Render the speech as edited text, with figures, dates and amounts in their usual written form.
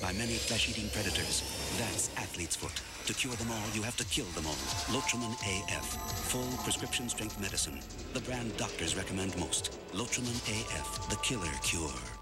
by many flesh-eating predators. That's athlete's foot. To cure them all, you have to kill them all. Lotrimin AF. Full prescription-strength medicine. The brand doctors recommend most. Lotrimin AF. The killer cure.